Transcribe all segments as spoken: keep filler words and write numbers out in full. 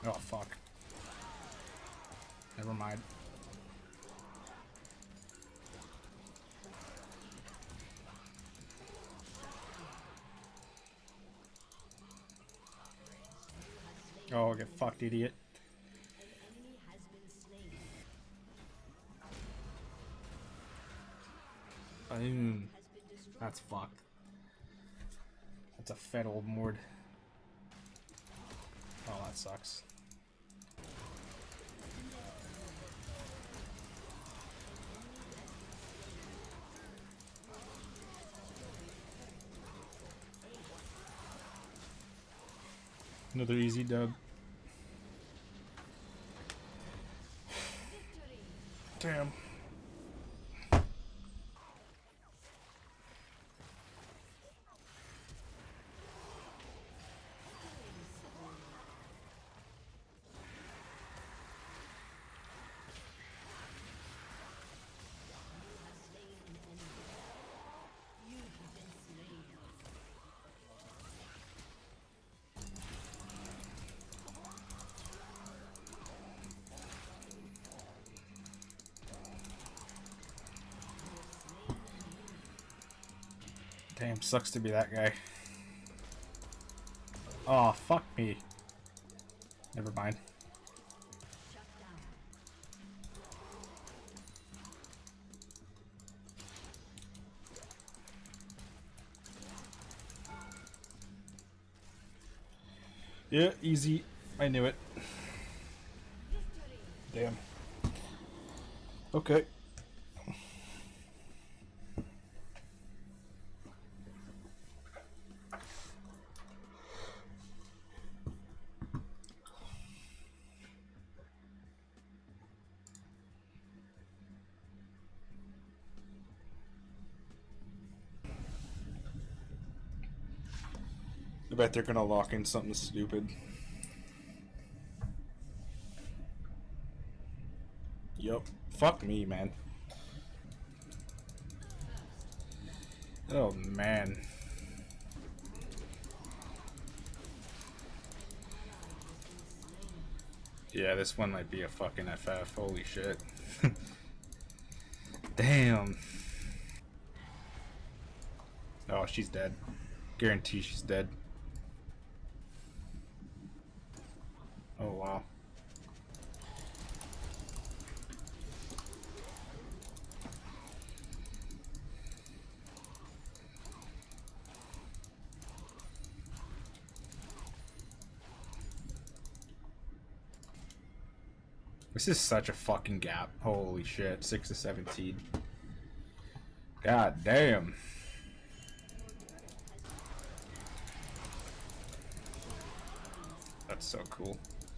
Oh, fuck. Never mind. Oh, get fucked, idiot. Boom. That's fucked. That's a fed old Mord. Oh, that sucks. Another easy dub. Damn. Damn, sucks to be that guy. Oh, fuck me. Never mind. Yeah, easy. I knew it. Damn. Okay. I bet they're gonna lock in something stupid. Yup. Fuck me, man. Oh, man. Yeah, this one might be a fucking F F. Holy shit. Damn. Oh, she's dead. Guarantee she's dead. Oh, wow. This is such a fucking gap. Holy shit. six to seventeen. God damn. That's so cool.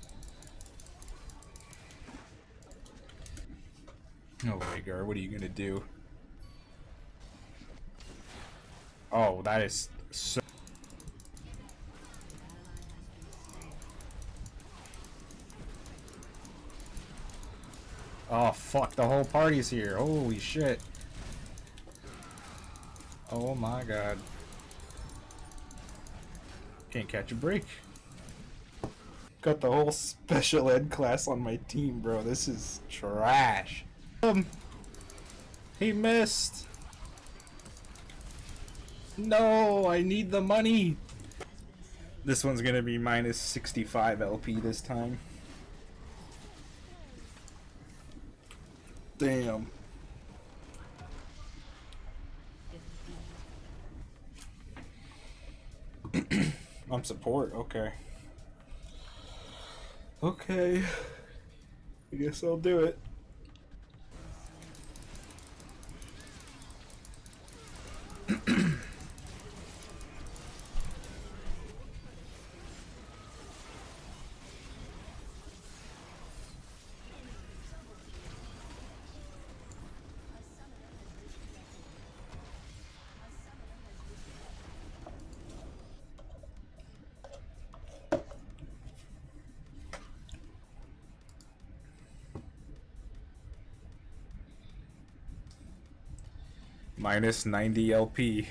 Oh, Rhaegar, what are you gonna do? Oh, that is so... Oh, fuck, the whole party's here. Holy shit. Oh my god. Can't catch a break. Got the whole special ed class on my team, bro. This is trash. Um, he missed. No, I need the money. This one's gonna be minus sixty-five L P this time. Damn. I'm support, okay. Okay. I guess I'll do it. Minus ninety L P.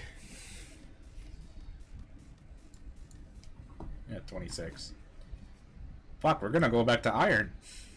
Yeah, twenty-six. Fuck, we're gonna go back to iron.